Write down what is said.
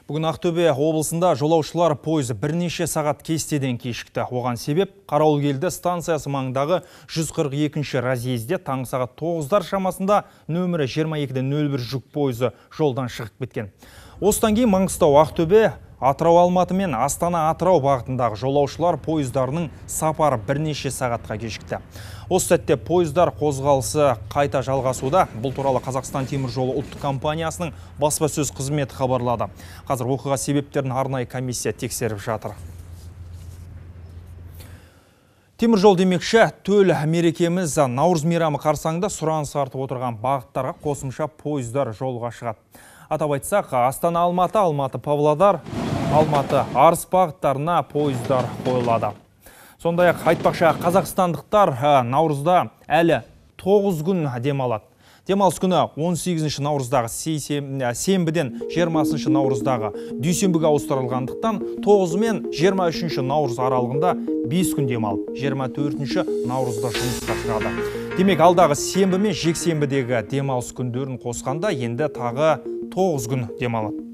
Бүгін Ақтөбе облысында жолаушылар пойызы бірнеше сағат кестеден кешікті. Оған себеп Қарауылкелді станциясы маңындағы 142-ші разъезде таңғы сағат 9-дар шамасында нөмірі 22-01 жүк пойызы жолдан шығып кеткен. Осыдан кейін Маңғыстау Ақтөбе, Атырау Алматы мен Астана Атырау бағытындағы жолаушылар пойыздарының сапары бірнеше сағатқа кешікті. Осы сәтте пойыздар қозғалысы қайта жалғасуда. Бұл туралы Қазақстан темір жолы ұлттық компаниясының баспасөз қызметі хабарлады. Қазір оқиға себептерін арнайы комиссия тексеріп жатыр. Темір жол демекші, төл мерекеміз Наурыз мейрамы қарсаңында сұраныс артып отырған бағыттарға қосымша пойыздар жолға шығады. Атап айтсақ, Астана Алматы, Алматы Павлодар, Алматы Арыс бағыттарына пойыздар қойылады. Сондай-ақ айтпақшы, қазақстандықтар наурызда әлі 9 күн демалады. Демалыс күні 18 наурыздағы сенбіден 20 наурыздағы дүйсенбіге ауыстырылғандықтан 9 мен 23 наурыз аралығында 5 күн демалып, 24 наурызда жұмысқа шығады. Демек, алдағы сенбі мен жексенбідегі демалыс күндерін қосқанда енді тағы 9 күн демалады.